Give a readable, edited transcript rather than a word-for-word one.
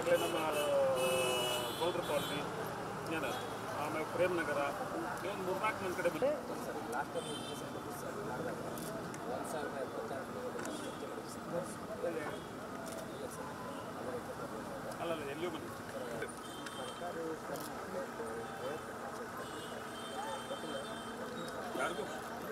ಆಗಲೇ ನಮ್ಮ ಗೌಡ್ರ ಕಾಲನಿ ಏನು ಆಮೇಲೆ ಪ್ರೇಮ್ ನಗರ ಒಂದು 3-4 ಮಂದಿ ಕಡೆ ಬಂದು ಸರ್ ಲಾಸ್ಟ್ ಟೈಮ್ ಮಾಡಿದಾಗ 1076 ಅಲ್ಲಲ್ಲ ಎಲ್ಲಿಯೂ ಬಂದು ಸರ್ಕಾರಿ ಯಾರಿಗೂ